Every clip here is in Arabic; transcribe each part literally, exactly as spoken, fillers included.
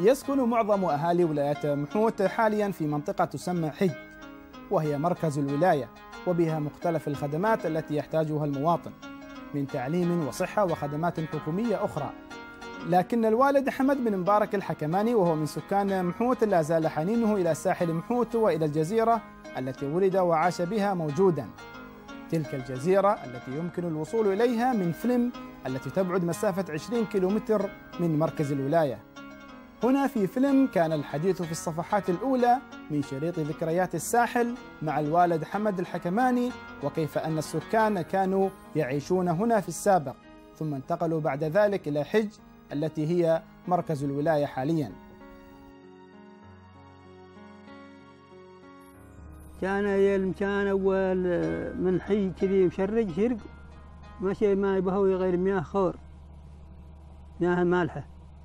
يسكن معظم أهالي ولاية محوت حاليا في منطقة تسمى حج، وهي مركز الولاية، وبها مختلف الخدمات التي يحتاجها المواطن من تعليم وصحة وخدمات حكومية أخرى. لكن الوالد حمد بن مبارك الحكماني وهو من سكان محوت لا زال حنينه إلى ساحل محوت وإلى الجزيرة التي ولد وعاش بها موجودا. تلك الجزيرة التي يمكن الوصول إليها من فلم التي تبعد مسافة عشرين كيلومتر من مركز الولاية. هنا في فلم كان الحديث في الصفحات الأولى من شريط ذكريات الساحل مع الوالد حمد الحكماني، وكيف أن السكان كانوا يعيشون هنا في السابق، ثم انتقلوا بعد ذلك إلى حج التي هي مركز الولاية حاليا. كان يلم كان أول من حي كذي مشرج شرق ماشي ما يبهوي غير مياه خور، مياه مالحة،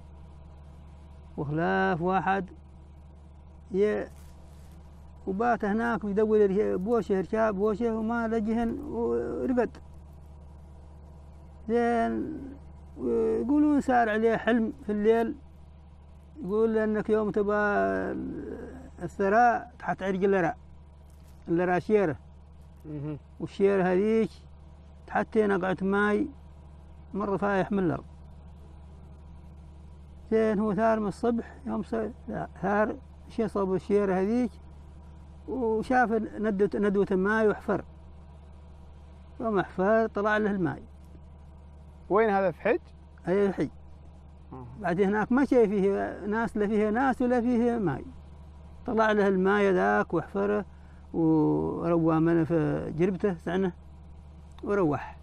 وخلاف واحد ي وبات هناك يدور بوشه رشاب بوشه وما لجهن ورقد زين. ويقولون صار عليه حلم في الليل، يقول لأنك يوم تبى الثراء تحت عرق اللراء اللراء شيرة، والشيرة هذيك تحتي نقعة ماي مرة فايح من الأرض. زين هو ثار من الصبح يوم ثار شي صوب الشيرة هذيك وشاف ندوة ندوة ماي وحفر، يوم حفر طلع له الماي. وين هذا في حج؟ أي حج. بعد هناك ما شيء فيه ناس، لا فيه ناس ولا فيه ماي، طلع له الماي ذاك وحفره وروى منه في جربته سعنه وروح.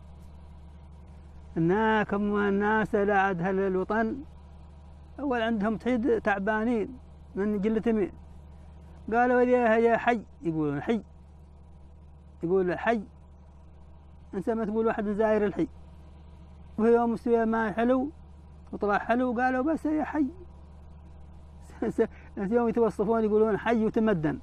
هناك أما الناس لا عاد هل الوطن أول عندهم تحيد تعبانين من جلة، قالوا يا حي، يقولون حي، يقول حي انت ما تقول واحد زاير الحي. وفي يوم مستوى ماء حلو وطلع حلو قالوا بس يا حي. يوم يتوصفون يقولون حي وتمدن.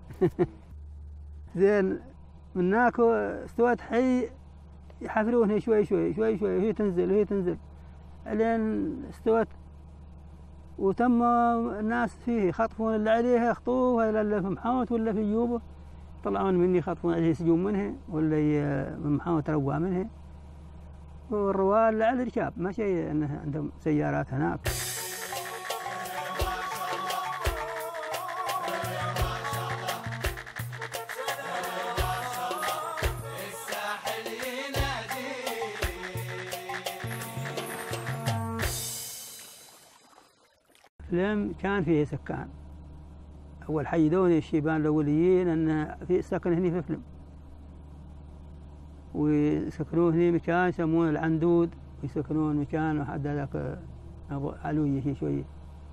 زين من هناك استوت حي يحفرونها شوي شوي شوي شوي وهي تنزل وهي تنزل لين استوت، وتم الناس فيه يخطفون اللي عليها يخطوه، ولا اللي في محاوت ولا في جيوبه طلعون مني يخطفون عليه يسجون منها، ولا من محاوت روى منها. والروال اللي على الركاب ما شيء انه عندهم سيارات هناك. فلم كان فيه سكان، أول حيدوني الشيبان الأوليين أن في سكن هني في فلم، ويسكنون هني مكان يسمونه العندود، ويسكنون مكان واحد هذاك علوية شي شوية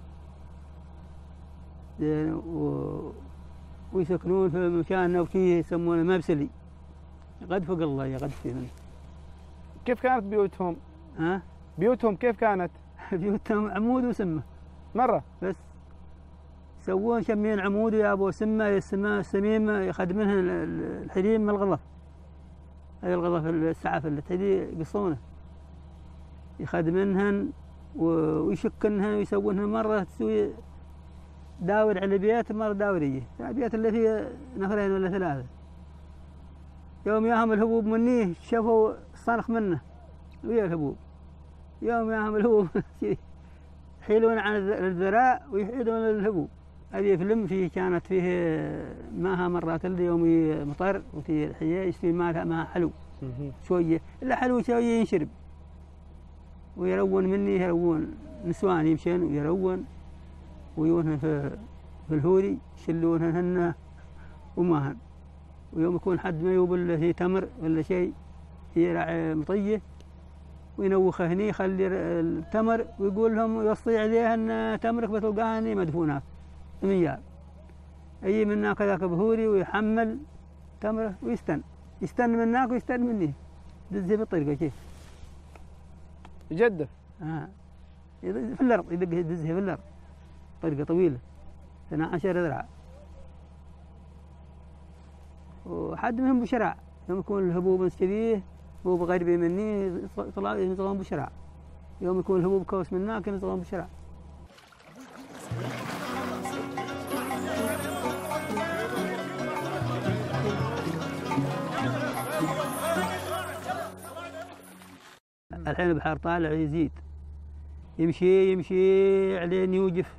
زين، و... ويسكنون في مكان نوكيه يسمونه مبسلي قد فوق الله يا قد فيه منه. كيف كانت بيوتهم؟ ها؟ بيوتهم كيف كانت؟ بيوتهم عمود وسمة مرة بس، يسوون شمين عمود ويابوا سمة السماء السميم يخدمونها الحريم من الغلف، هذه الغلف السعف اللي تدي يقصونه يخدمنهن ويشكنهن ويسوونهن. مرة تسوي داور على بيت، مرة داورية بيت اللي فيه نفرين ولا ثلاثة. يوم ياهم الهبوب منيه شافوا الصنخ منه ويا الهبوب، يوم ياهم الهبوب يحيلون عن الذراع ويحيلون الهبوب. هذه فيلم فيه كانت فيه ماها مرات اللي يوم مطر وفي الحياة يصير مالها ماها حلو شوية، إلا حلو شوية ينشرب ويرون مني، يرون نسوان يمشون ويرون ويونهن في في الهوري يشلونهن هن وماهن. ويوم يكون حد ما يوبل في تمر ولا شيء يرعى مطيه وينوخه هني يخلي التمر ويقول لهم يوصي عليه ان تمرك بتلقاه هني مدفونات ميال. اي من هناك ذاك بهوري ويحمل تمره ويستن يستن من هناك ويستن مني دزه بالطريقه كيف يجدف اه في الارض يدق يدزه في الارض طريقه طويله اثنا عشر ذراع. وحد منهم بشراع يوم يكون الهبوب كذيه هو بغربي مني طلعوا ينزغون بشراع، يوم يكون الهبوب كوس من هناك ينزغون بشراع. الحين البحر طالع يزيد، يمشي يمشي علين يوقف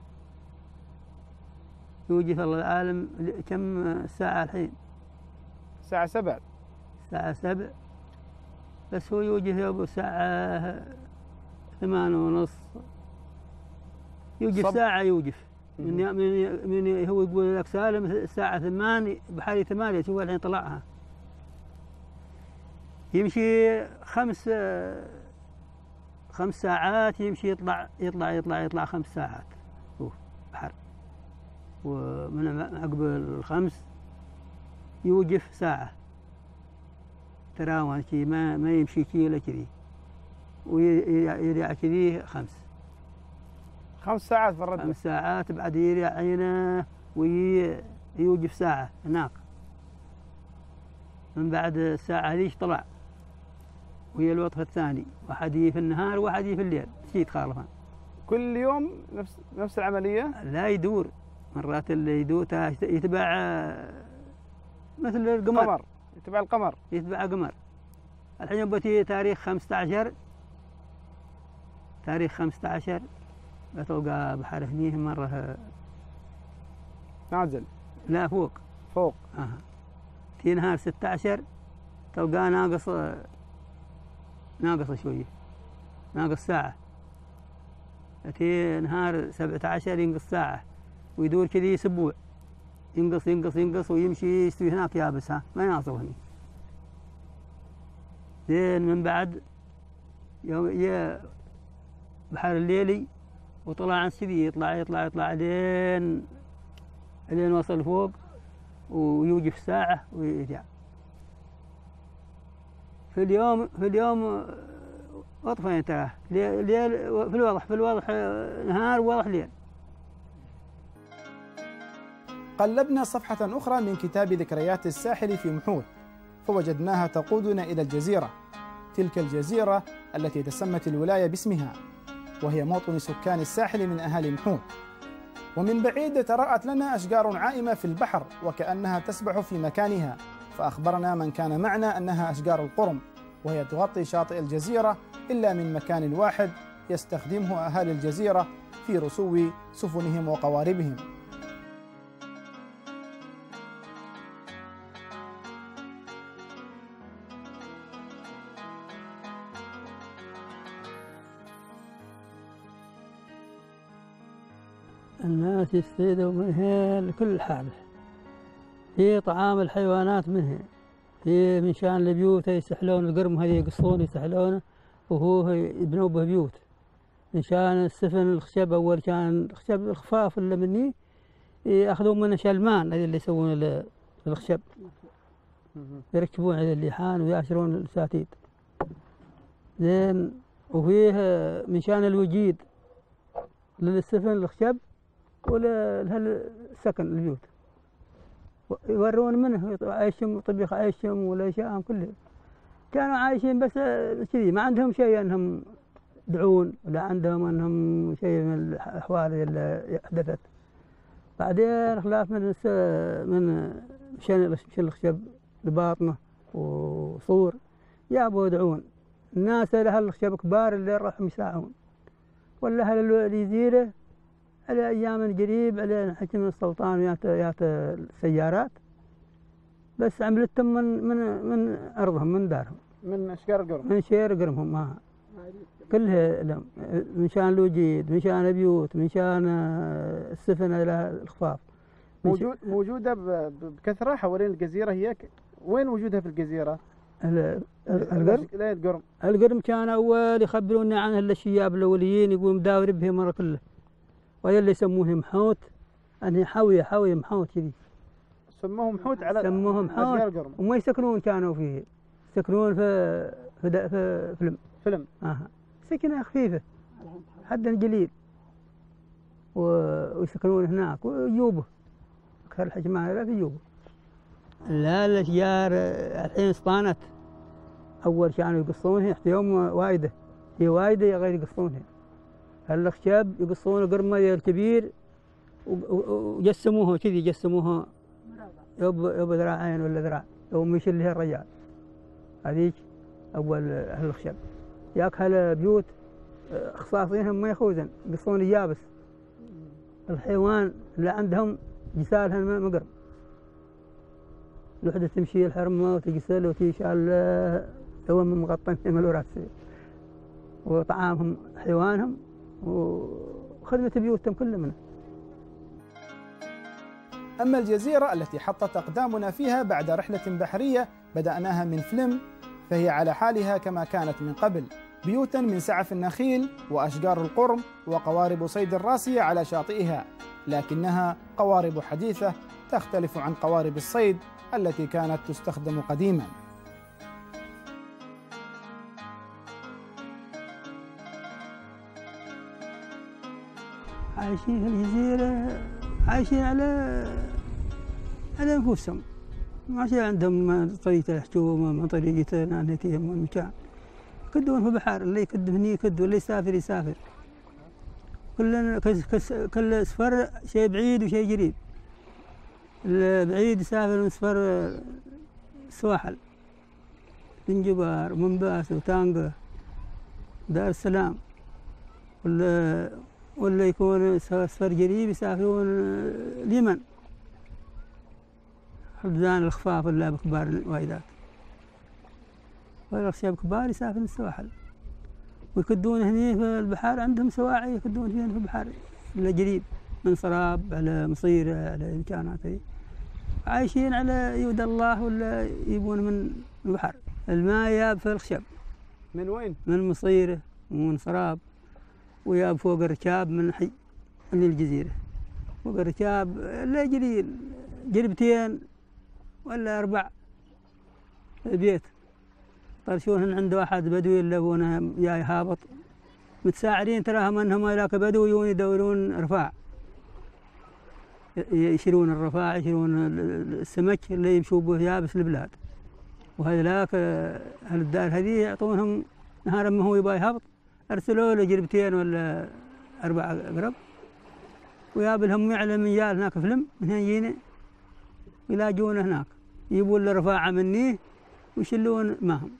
يوقف الله العالم. كم الساعة الحين؟ الساعة سبع. الساعة سبع، بس هو يوقف يوم الساعة ثمان ونص، يوقف ساعة يوقف من من من هو يقول لك سالم الساعة ثمان بحالي ثمانية، شوف الحين طلعها. يمشي خمس خمس ساعات، يمشي يطلع يطلع يطلع يطلع خمس ساعات هو بحر، ومن عقب الخمس يوقف ساعة تراوان كذي، ما ما يمشي كذي ولا كذي، ويريع كذي خمس خمس ساعات في الردة. خمس ساعات بعد يريع عينه ويوقف ساعة هناك. من بعد الساعة هذيك طلع وهي الوقفة الثاني، واحد يجي في النهار وواحد يجي في الليل، شي يتخالفان. كل يوم نفس نفس العملية؟ لا يدور، مرات اللي يدور يتبع مثل القمر. قمر، يتبع القمر. يتبع قمر. الحين بتي تاريخ خمسة عشر، تاريخ خمسة عشر بتلقى بحر هنيه مرة نازل. لا فوق. فوق. آه. في نهار ستة عشر تلقاه ناقص ناقص شوية، ناقص ساعة. في نهار سبعة عشر ينقص ساعة، ويدور كذي أسبوع، ينقص ينقص ينقص ويمشي يستوي هناك يابس، ها ما يناصر هني. زين من بعد يوم يا بحر الليلي وطلع عن سذي، يطلع يطلع يطلع لين لين وصل فوق ويوقف ساعة ويرجع. في اليوم في اليوم وطفين تراه، ليل في الوضح في الوضح نهار ووضح ليل. قلبنا صفحة أخرى من كتاب ذكريات الساحل في محوث، فوجدناها تقودنا إلى الجزيرة، تلك الجزيرة التي تسمت الولاية باسمها، وهي موطن سكان الساحل من أهالي محوث. ومن بعيد تراءت لنا أشجار عائمة في البحر وكأنها تسبح في مكانها، فأخبرنا من كان معنا أنها أشجار القرم، وهي تغطي شاطئ الجزيرة إلا من مكان واحد يستخدمه أهالي الجزيرة في رسو سفنهم وقواربهم. الناس يستفيدوا منها لكل حاجة، في طعام الحيوانات منها، في من شان البيوت يسحلون القرم هذي يقصون يسحلونه وهو يبنوا به بيوت. من شان السفن الخشب، أول كان الخشب الخفاف اللي مني يأخذون منه شلمان هذي اللي يسوون الخشب، يركبون على الليحان ويأشرون الساتيد. زين وفيه من شان الوجيد للسفن الخشب ولهالسكن البيوت، يورون منه عيشهم طبيخ عيشهم والاشياء كلها. كانوا عايشين بس كذي، ما عندهم شيء انهم يدعون ولا عندهم انهم شيء من الاحوال اللي حدثت. بعدين خلاف من من شن الخشب لباطنه وصور جابوا يدعون الناس لها الخشب كبار اللي راحوا يساعون، ولا اهل الجزيره على ايام قريب على حكم السلطان ويات ويات السيارات، بس عملتهم من من من ارضهم من دارهم، من اشجار القرم، من شير قرمهم ما كلها لهم، من شان الوجيد، من شان البيوت، من شان السفن الخفاف. موجود موجوده بكثره حوالين الجزيره. هي وين وجودها في الجزيره؟ القرم. القرم القرم كان اول يخبرونا عنها الشياب الاوليين، يقولون مداور بهم مره كله، وهي اللي يسموه محوت، أنهي حاوية حاوية محوت كذي. سموهم محوت على سموهم محوت، وما يسكنون كانوا فيه، يسكنون في في في فيلم فيلم آه. سكنة خفيفة حدا قليل، ويسكنون هناك ويجوبه أكثر الحجمان لا في جوبه. لا الأشجار الحين اسطانت، أول كانوا يقصونها يحتيهم وايدة، هي وايدة غير يقصونها. الخشب يقصون القرمة الكبير وجسموها كذي، جسموها يب يب ذراعين ولا ذراع، يوم يشيل لها الرجال. هذيك أول أهل الخشب. ياك هلا بيوت خصاصينهم ما يخوزن يقصون اليابس. الحيوان اللي عندهم جسالها مقرب. الوحدة تمشي الحرمة وتجسل وتيشال يوم مغطين يملوا راسي. وطعامهم حيوانهم وخدمة بيوتهم كل منه. أما الجزيرة التي حطت أقدامنا فيها بعد رحلة بحرية بدأناها من فلم، فهي على حالها كما كانت من قبل، بيوتا من سعف النخيل وأشجار القرم وقوارب صيد الراسية على شاطئها، لكنها قوارب حديثة تختلف عن قوارب الصيد التي كانت تستخدم قديما. عايشين في الجزيرة عايشين على على أنفسهم، ما شي عندهم طريقة الحكومة ما طريقة نانيتهم والمكان. يكدون في البحر، اللي يكد هني يكد واللي يسافر يسافر. كل كل سفر شيء بعيد وشيء قريب. البعيد يسافر من سفر السواحل، زنجبار ومنباس وتانقة دار السلام، ولا ولا يكون سفر قريب يسافرون اليمن، حبزان الخفاف ولا بكبار الوايدات، ولا الشباب كبار يسافرون السواحل ويكدون هني في البحر، عندهم سواعي يكدون فيها في البحر ولا قريب من صراب على مصيرة على إمكانات هي، عايشين على يود الله ولا يبون من البحر. الماء ياب في الخشب. من وين؟ من مصيرة ومن صراب، وياب فوق الركاب من حي من الجزيرة. فوق الركاب لا يجري جربتين ولا أربع البيت. طرشوهن عند واحد بدوي اللي أبونا جاي هابط متساعدين، تراهم أنهم هذاك بدويون يدورون رفاع، يشيلون الرفاع يشيلون السمك اللي يمشوا به يابس البلاد، وهذاك أهل الدار هذه يعطونهم نهار ما هو يبغى يهبط أرسلوا له جربتين ولا أربع قرب، ويابلهم يعلم من جال هناك فيلم من هنا يجينا يلاقونه هناك يجيبون له رفاعة منيه ويشلون معهم.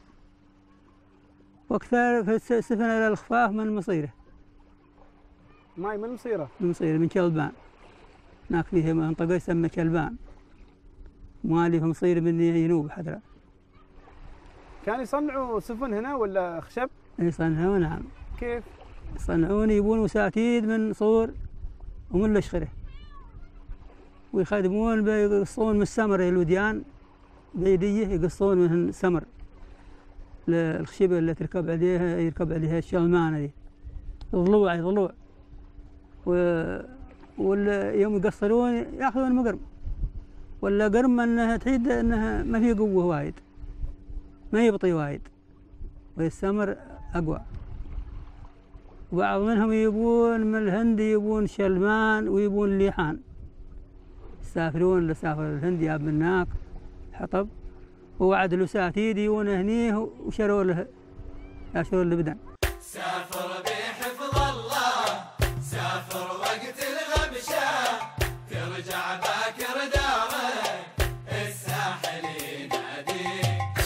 وأكثر في السفن الخفاف من مصيرة. ماي من مصيرة؟ من مصيرة من كلبان. هناك فيه منطقة يسمى كلبان. موالي في مصيرة من جنوب حدرة. كانوا يصنعوا سفن هنا ولا خشب؟ يصنعون نعم. كيف؟ يصنعون يبون وساتيد من صور ومن الأشخرة. ويخدمون بيقصون من السمر الوديان بيديه يقصون من السمر. الخشبة اللي تركب عليها يركب عليها الشلمان هذه. ضلوع ضلوع. و واليوم يقصرون ياخذون مقرم. ولا قرم انها تعيد انها ما في قوة وايد. ما يبطي وايد. والسمر اقوى. وبعض منهم يبون من الهند يبون شلمان ويبون ليحان. يسافرون لسافر الهند ياب من هناك حطب ووعد له ساتيد يجون هنيه وشروا له يشروا له بدن. سافر بحفظ الله سافر وقت الغبشة ترجع باكر دارك الساحل يناديك.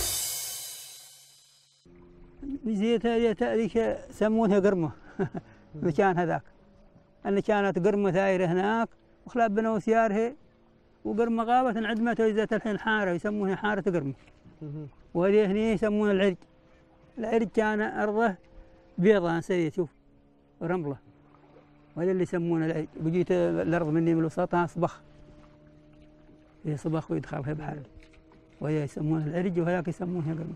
جزيرة هذيك يسمونها قرمة المكان هذاك، أن كانت قرمة ثايرة هناك وخلاف بنوا سيارها وقرمة غابت انعدمت وجدت الحين حارة يسمونها حارة قرمة. وهذه هني يسمونها العرج. العرج كان أرضه بيضاء سرية شوف رملة، وهذا اللي يسمونه العرج. وجيت الأرض مني من وسطها صبخ، هي صبخ ويدخل فيها بحر، وهي يسمونها العرج وهذاك يسمونها قرمة.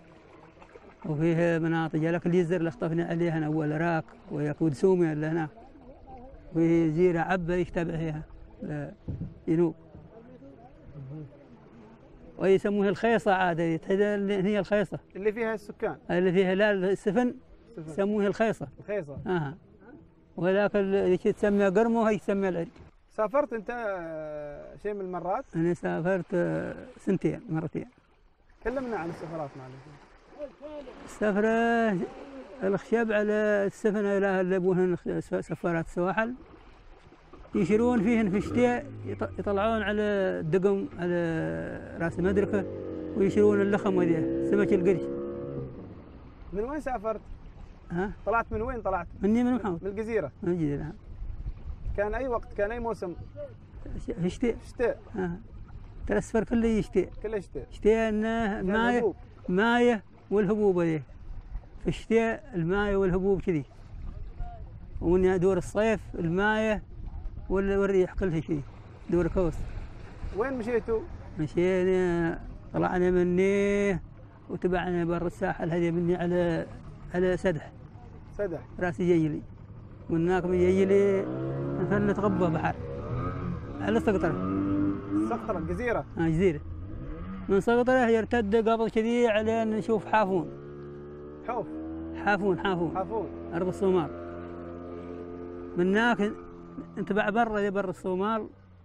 وفيه مناطق لك الجزر اللي اخطفنا عليها أنا أول راك ويكون سومي اللي هناك، وهي جزيرة عبة يتبع فيها لجنوب. ويسموها الخيصة عاد هي الخيصة اللي فيها السكان اللي فيها لا السفن يسموها الخيصة. الخيصة اها. وذاك اللي تسمى قرمه وهي تسمى العرج. سافرت انت شيء من المرات؟ انا سافرت سنتين مرتين. كلمنا عن السفرات معلش. السفرة الخشب على السفن اللي يبونهن سفارات السواحل يشيرون فيهن في الشتاء يطلعون على الدقم على راس مدركه ويشيرون اللخم وذيه سمك القرش من وين سافرت؟ ها؟ طلعت من وين طلعت؟ مني من محمود. من الجزيرة. من الجزيرة نعم. كان أي وقت؟ كان أي موسم؟ في الشتاء. شتاء. ها. ترى السفر كله شتاء. كله شتاء. شتاء انه المايه مايه والهبوب هذي. في الشتاء المايه والهبوب كذي. ومن دور الصيف المايه والريح كلها كذي. دور كوس. وين مشيتوا؟ مشينا طلعنا مني وتبعنا بر الساحل هذه مني على على سدح. سدح. راس جيلي. من هناك من جيلي مثلا نتغبى بحر. على سقطرة. سقطرة الجزيرة. اه جزيرة. من سقطرة يرتد قبل كذي على نشوف حافون. حوف. حافون حافون. حافون. أرض الصومال. من هناك نتبع برا بر الصومال.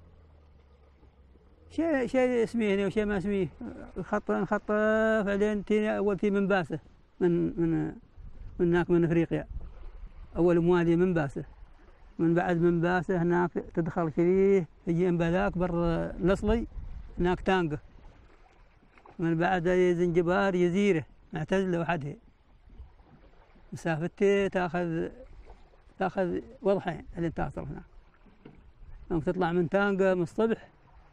شيء شيء اسمه هنا وشيء ما اسمه. خط خط بعدين تينا أول في منباسة من من من هناك من أفريقيا. أول موالي منباسة. من بعد منباسة هناك تدخل كذي تجي بذاك بر الأصلي هناك تانقة. من بعد زنجبار جزيرة معتزلة وحدها. مسافتها تاخذ تاخذ وضحين اللي تصل هناك. يوم تطلع من تانقة من الصبح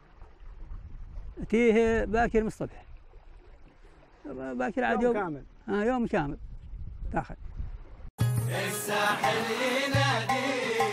تيه باكر من الصبح. باكر عاد يوم يوم كامل. آه يوم كامل تاخذ. الساحل ينادي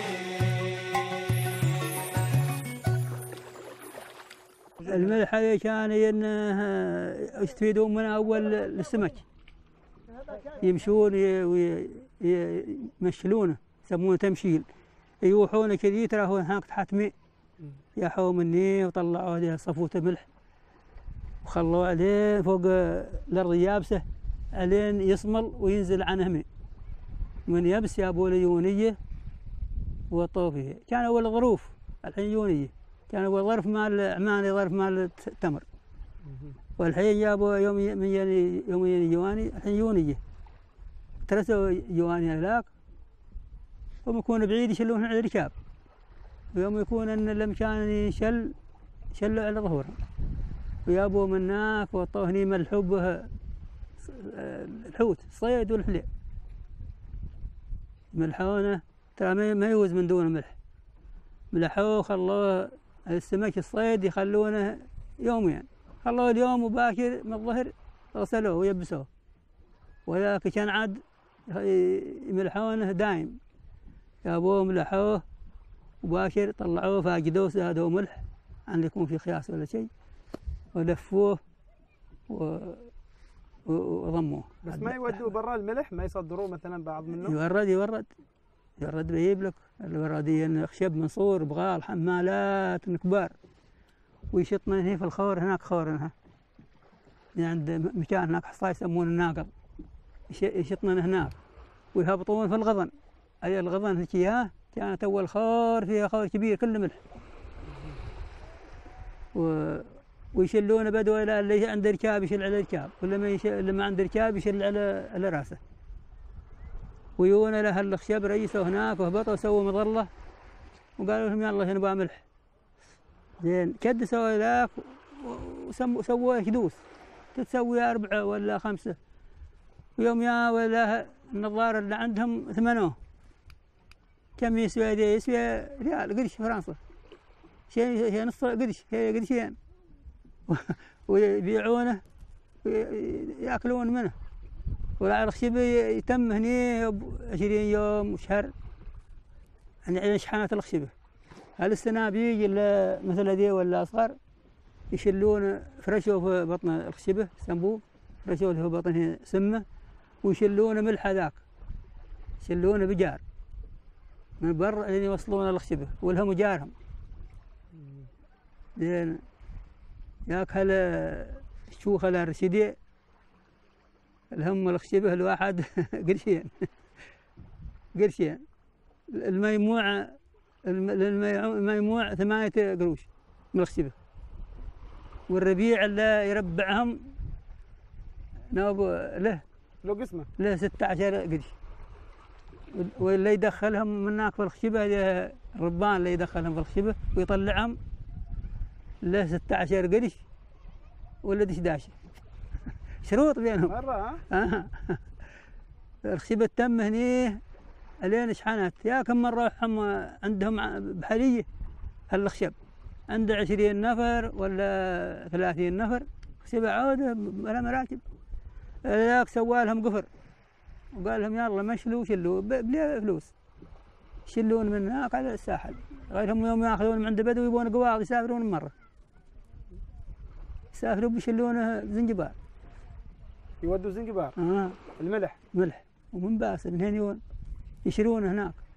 الملح هذا كان انه يستفيدون منه اول السمك. يمشون ويمشلونه يسمونه تمشيل. يروحون كذي ترى هو هناك تحت ماء. ياحوا مني وطلعوا عليه صفوته ملح وخلوه عليه فوق الارض يابسه علين يصمل وينزل عنه ماء. من يبس يابوا له يونيه وطوا فيه. كان اول ظروف الحين يونيه. كان اول ظرف مال عماني ظرف مال التمر. والحين جابوا يوم من يني يوم يني جواني الحين يونيه. ترسوا جواني هذاك هم يكون بعيد يشلون على الركاب. ويوم يكون ان الامكان ينشل شلوا على ظهورهم. ويابوا من هناك وطوه هني ملحوا به الحوت الصيد والحليب. ملحونه ترى ما يوز من دون ملح. ملحوه خلوه السمك الصيد يخلونه يومين. خلوه اليوم وباكر من الظهر غسلوه ويبسوه. وذاك كان عاد يملحونه دايم. جابوه ملحوه وباكر طلعوه فاقدوه زادوه ملح عن يكون في خياس ولا شيء ولفوه و... وضموه. بس ما يودوه برا الملح ما يصدروه مثلا بعض منه؟ يورد يورد يورد بيجيب لك الورديين خشب منصور بغال حمالات كبار ويشطنا هنا في الخور. هناك خور هنا عند مكان هناك حصاي يسمونه الناقل. يشطنا هناك ويهبطون في الغضن. أي الغضن هيك اياه كانت اول خور فيها خور كبير كله ملح. و ويشلونه بدو الى اللي عنده ركاب يشل على ركاب ولا ما يشل اللي ما عنده ركاب يشل على على راسه. ويونا له الخشب ريسوا هناك وهبطوا وسووا مظله وقالوا لهم يلا نبغى ملح. زين كدسوا ذاك وسموا سووا كدوس تتسوي أربعة ولا خمسة. ويوم يا ولا النظارة اللي عندهم ثمنوه. كم يسوي هذا؟ يسوي ريال قرش فرنسا. شيء هي نص قرش هي قرشين. ويبيعونه وياكلون منه. ولا الخشب يتم هني عشرين يوم وشهر يعني على شحنات الخشبة. هل السنة بيجي مثل هذي ولا أصغر يشلون فرشوا في بطن الخشبة سنبوب فرشوا له في بطنه سمة ويشلون ملح ذاك يشلونه بجار من برا لين يوصلون الخشبة ولهم جارهم. زين ياك هلا شوخ هلا رشيدي الهم الخشبة الواحد قرشين قرشين. الميموع الميموع ثمانية قروش من الخشبة. والربيع اللي يربعهم نوب له له قسمه له ستة عشر قرش. واللي يدخلهم من هناك في الخشبة الربان اللي يدخلهم في الخشبة ويطلعهم له ستة عشر قرش ولا إحدى عشر شروط بينهم مرة. ها الخشب التم هني الين شحنت يا كم مرة هم عندهم بحرية هالخشب عنده عشرين نفر ولا ثلاثين نفر خشب عوده ولا مراكب ذاك سوى لهم قفر وقال لهم يلا مشلوا شلوا بلا فلوس يشلون من هناك على الساحل غيرهم يوم ياخذون من عند بدوي يبون قواض يسافرون مرة يسافروا بيشلونه زنجبار يودوا زنجبار آه. الملح ملح ومن باسل من هنا يشيلونه هناك